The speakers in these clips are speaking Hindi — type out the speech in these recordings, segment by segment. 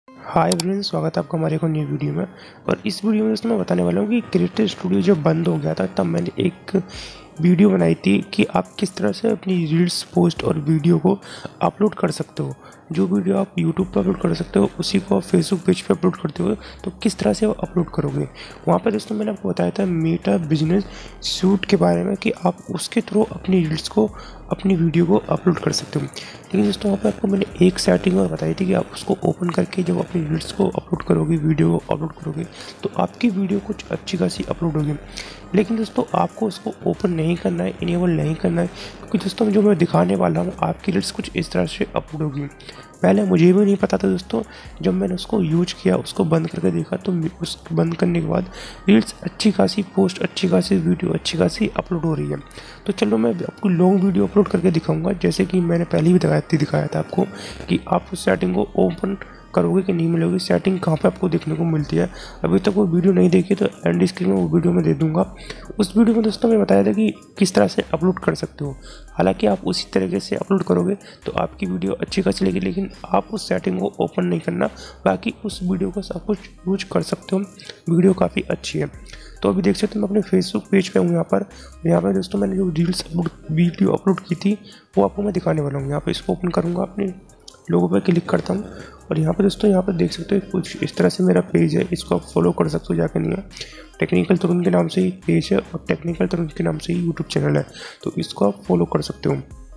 हाय एवरीवन, स्वागत है आपका हमारे एक न्यू वीडियो में। और इस वीडियो में दोस्तों मैं बताने वाला हूँ कि क्रिएटर स्टूडियो जब बंद हो गया था तब मैंने एक वीडियो बनाई थी कि आप किस तरह से अपनी रील्स, पोस्ट और वीडियो को अपलोड कर सकते हो। जो वीडियो आप यूट्यूब पर अपलोड कर सकते हो उसी को आप फेसबुक पेज पे अपलोड करते हो, तो किस तरह से वो अपलोड करोगे। वहाँ पर दोस्तों मैंने आपको बताया था मेटा बिजनेस सूट के बारे में कि आप उसके थ्रू अपनी रील्स को, अपनी वीडियो को अपलोड कर सकते हो। लेकिन दोस्तों वहाँ पर आपको मैंने एक सेटिंग और बताई थी कि आप उसको ओपन करके जब अपनी रील्स को अपलोड करोगे, वीडियो को अपलोड करोगे, तो आपकी वीडियो कुछ अच्छी खासी अपलोड होगी। लेकिन दोस्तों आपको उसको ओपन नहीं करना है, इनेबल नहीं करना है, क्योंकि दोस्तों जो मैं दिखाने वाला हूँ आपकी रील्स कुछ इस तरह से अपलोड होगी। पहले मुझे भी नहीं पता था दोस्तों, जब मैंने उसको यूज किया, उसको बंद करके देखा, तो उस बंद करने के बाद रील्स अच्छी खासी पोस्ट, अच्छी खासी वीडियो, अच्छी खासी अपलोड हो रही है। तो चलो मैं आपको लॉन्ग वीडियो अपलोड करके दिखाऊंगा, जैसे कि मैंने पहले भी दिखाया था आपको कि आप उस सेटिंग को ओपन करोगे कि नहीं मिलोगे, सेटिंग कहाँ पे आपको देखने को मिलती है। अभी तक वो वीडियो नहीं देखी तो एंड स्क्रीन में वो वीडियो मैं दे दूंगा। उस वीडियो में दोस्तों मैं बताया था कि किस तरह से अपलोड कर सकते हो। हालांकि आप उसी तरीके से अपलोड करोगे तो आपकी वीडियो अच्छी खासी लगेगी, लेकिन आप उस सेटिंग को ओपन नहीं करना, बाकी उस वीडियो को सब कुछ यूज कर सकते हो। वीडियो काफ़ी अच्छी है। तो अभी देख सकते हो मैं अपने फेसबुक पेज पे हूँ। यहाँ पर दोस्तों मैंने जो रील्स वीडियो अपलोड की थी वो आपको मैं दिखाने वाला हूँ। यहाँ पर इसको ओपन करूँगा, अपने लोगों पर क्लिक करता हूँ और यहाँ पे दोस्तों यहाँ पर देख सकते हो कुछ इस तरह से मेरा पेज है। इसको आप फॉलो कर सकते हो जाकर। नहीं है, टेक्निकल तरुण के नाम से ही पेज है और टेक्निकल तरुण के नाम से ही यूट्यूब चैनल है, तो इसको आप फॉलो कर सकते हो।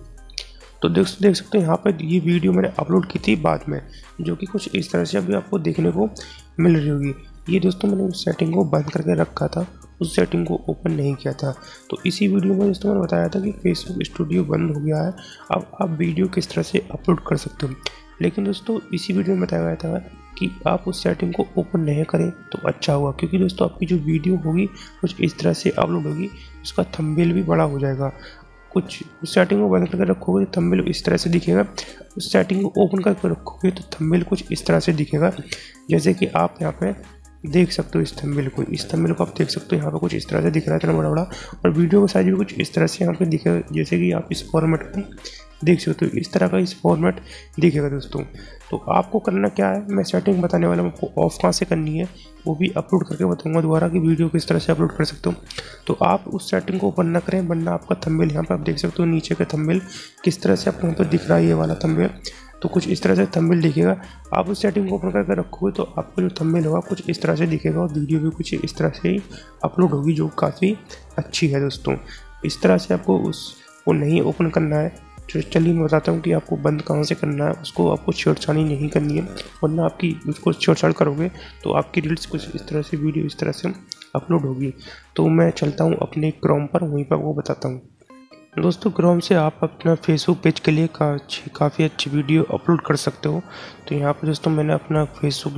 तो देख सकते हो यहाँ पर ये वीडियो मैंने अपलोड की थी बाद में, जो कि कुछ इस तरह से अभी आपको देखने को मिल रही होगी। ये दोस्तों मैंने उस सेटिंग को बंद करके रखा था, उस सेटिंग को ओपन नहीं किया था। तो इसी वीडियो में दोस्तों मैंने बताया था कि फेसबुक स्टूडियो बंद हो गया है, अब आप वीडियो किस तरह से अपलोड कर सकते हो। लेकिन दोस्तों इसी वीडियो में बताया गया था कि आप उस सेटिंग को ओपन नहीं करें तो अच्छा होगा, क्योंकि दोस्तों आपकी जो वीडियो होगी कुछ इस तरह से अपलोड होगी, उसका थंबनेल भी बड़ा हो जाएगा। कुछ उस सेटिंग को बंद करके रखोगे तो थंबनेल इस तरह से दिखेगा, उस सेटिंग को ओपन करके रखोगे तो थंबनेल कुछ इस तरह से दिखेगा, जैसे कि आप यहाँ पे देख सकते हो। इस थंबनेल को आप देख सकते हो, यहाँ पे कुछ इस तरह से दिख रहा है, इतना बड़ा बड़ा। और वीडियो का साइज भी कुछ इस तरह से यहाँ पे दिखेगा, जैसे कि आप इस फॉर्मेट में देख सकते हो, इस तरह का इस फॉर्मेट दिखेगा दोस्तों। तो आपको करना क्या है, मैं सेटिंग बताने वाला हूँ आपको ऑफ कहाँ से करनी है, वो भी अपलोड करके बताऊंगा दोबारा कि वीडियो किस तरह से अपलोड कर सकते हो। तो आप उस सेटिंग को ओपन ना करें, वरना आपका थंबनेल यहाँ पर आप देख सकते हो, नीचे का थंबनेल किस तरह से आपको यहाँ पर दिख रहा है, ये वाला थंबनेल, तो कुछ इस तरह से थंबनेल दिखेगा। आप उस सेटिंग को ओपन करके रखोगे तो आपको जो थंबनेल होगा कुछ इस तरह से दिखेगा और वीडियो भी कुछ इस तरह से ही अपलोड होगी, जो काफ़ी अच्छी है दोस्तों। इस तरह से आपको उसको नहीं ओपन करना है। तो चलिए मैं बताता हूँ कि आपको बंद कहाँ से करना है। उसको आपको छेड़छाड़ी नहीं करनी है, वरना आपकी उसको छेड़छाड़ करोगे तो आपकी रील्स कुछ इस तरह से, वीडियो इस तरह से अपलोड होगी। तो मैं चलता हूँ अपने क्रोम पर, वहीं पर वो बताता हूँ। दोस्तों क्रोम से आप अपना फेसबुक पेज के लिए काफ़ी अच्छी वीडियो अपलोड कर सकते हो। तो यहाँ पर दोस्तों मैंने अपना फेसबुक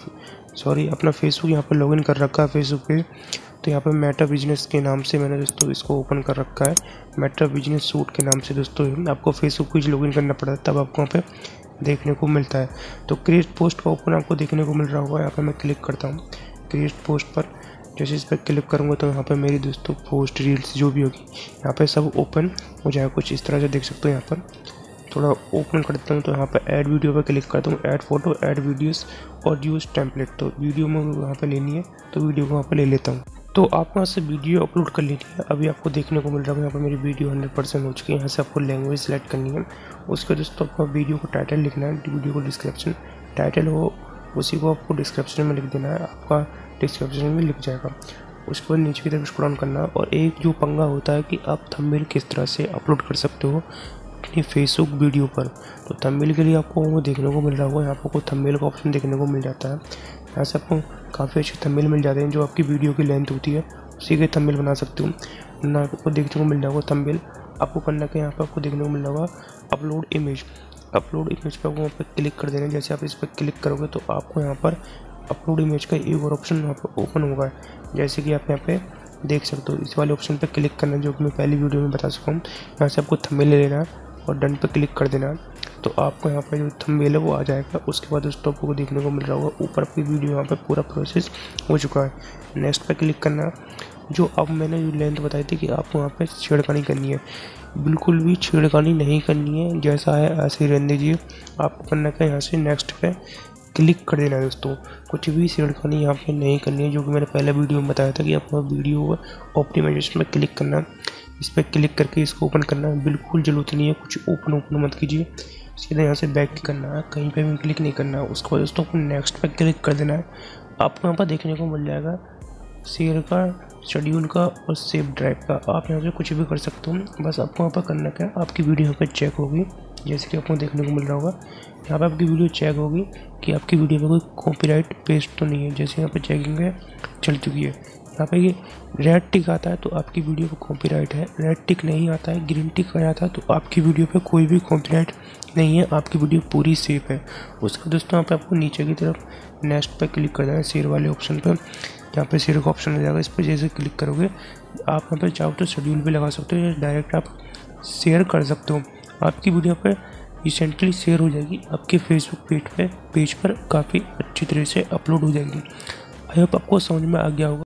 यहाँ पर लॉगिन कर रखा है फेसबुक पे। तो यहाँ पर मेटा बिजनेस के नाम से मैंने दोस्तों इसको ओपन कर रखा है, मेटा बिजनेस सूट के नाम से। दोस्तों आपको फेसबुक पेज लॉगिन करना पड़ता है, तब आपको वहाँ पे देखने को मिलता है। तो क्रिएट पोस्ट का ओपन आपको देखने को मिल रहा होगा। यहाँ पर मैं क्लिक करता हूँ क्रिएट पोस्ट पर। जैसे इस पर क्लिक करूँगा तो यहाँ पे मेरी दोस्तों पोस्ट, रील्स जो भी होगी यहाँ पे सब ओपन हो जाएगा, कुछ इस तरह से देख सकते हो। यहाँ पर थोड़ा ओपन करता हूँ तो यहाँ पर ऐड वीडियो पर क्लिक करता हूँ, ऐड फोटो, ऐड वीडियोस और यूज़ टेम्पलेट। तो वीडियो में वहाँ पर लेनी है तो वीडियो को वहाँ पर ले लेता हूँ। तो आप वहाँ से वीडियो अपलोड कर लेनी है। अभी आपको देखने को मिल रहा है यहाँ पर मेरी वीडियो 100% हो चुकी है। यहाँ से आपको लैंग्वेज सेलेक्ट करनी है, उसके दोस्तों आपको वीडियो को टाइटल लिखना है, वीडियो को डिस्क्रिप्शन टाइटल हो उसी को आपको डिस्क्रिप्शन में लिख देना है, आपका डिस्क्रिप्शन में लिख जाएगा। उसके बाद नीचे की तरफ स्क्रॉल करना है। और एक जो पंगा होता है कि आप थंबनेल किस तरह से अपलोड कर सकते हो अपनी फेसबुक वीडियो पर। तो थंबनेल के लिए आपको वो देखने को मिल रहा होगा, यहाँ पर आपको थंबनेल का ऑप्शन देखने को मिल जाता है। यहाँ से आपको काफ़ी अच्छे थंबनेल मिल जाते हैं, जो आपकी वीडियो की लेंथ होती है उसी के थंबनेल बना सकते हो ना। आपको देखने को मिल रहा होगा थंबनेल, आपको करना कि यहाँ पर आपको देखने को मिल रहा होगा अपलोड इमेज पर वहाँ पर क्लिक कर देना। जैसे आप इस पर क्लिक करोगे तो आपको यहाँ पर अपलोड इमेज का एक और ऑप्शन यहाँ पर ओपन होगा, जैसे कि आप यहाँ पे देख सकते हो। इस वाले ऑप्शन पर क्लिक करना, जो मैं पहली वीडियो में बता चुका हूँ। यहाँ से आपको थंबनेल ले लेना और डन पर क्लिक कर देना, तो आपको यहाँ पर जो थंबनेल है वो आ जाएगा। उसके बाद उस टॉप को देखने को मिल रहा होगा ऊपर आपकी वीडियो, यहाँ पर पूरा प्रोसेस हो चुका है। नेक्स्ट पर क्लिक करना। जो अब मैंने जो लेंथ बताई थी कि आपको वहाँ पर छेड़खानी करनी है, बिल्कुल भी छेड़खानी नहीं करनी है, जैसा है ऐसे ही रहने दीजिए। आपको करना क्या, यहाँ से नेक्स्ट पे क्लिक कर देना है दोस्तों। कुछ भी छेड़खानी यहाँ पे नहीं करनी है, जो कि मैंने पहले वीडियो में बताया था कि आपको वीडियो ऑप्टिमाइजेशन में क्लिक करना है। इस पर क्लिक करके इसको ओपन करना है। बिल्कुल जरूरत नहीं है कुछ ओपन मत कीजिए, सीधा यहाँ से बैक करना है, कहीं पे भी क्लिक नहीं करना है। उसके बाद दोस्तों आपको नेक्स्ट पे क्लिक कर देना है। आपको यहाँ पर देखने को मिल जाएगा शेयर का, शेड्यूल का और सेव ड्राइव का। आप यहाँ से कुछ भी कर सकते हो। बस आपको यहाँ पर करना क्या, आपकी वीडियो यहाँ पर चेक होगी, जैसे कि आपको देखने को मिल रहा होगा। यहाँ पर आपकी वीडियो चेक होगी कि आपकी वीडियो में कोई कॉपीराइट पेस्ट तो नहीं है। जैसे यहाँ पर चेकिंग है चल चुकी है। यहाँ पे ये रेड टिक आता है तो आपकी वीडियो पर कॉपीराइट है, रेड टिक नहीं आता है, ग्रीन टिक आ जाता है तो आपकी वीडियो पे कोई भी कॉपीराइट नहीं है, आपकी वीडियो पूरी सेफ है। उसके दोस्तों यहाँ पे आपको नीचे की तरफ नेक्स्ट पे क्लिक कर देना है, शेयर वाले ऑप्शन पर। यहाँ पे शेयर का ऑप्शन आ जाएगा, इस पर जैसे क्लिक करोगे आप यहाँ पर चाहो तो शेड्यूल भी लगा सकते हो या डायरेक्ट आप शेयर कर सकते हो। आपकी वीडियो पर रिसेंटली शेयर हो जाएगी, आपके फेसबुक पेज पर काफ़ी अच्छी तरह से अपलोड हो जाएगी। आई होप आपको समझ में आ गया होगा।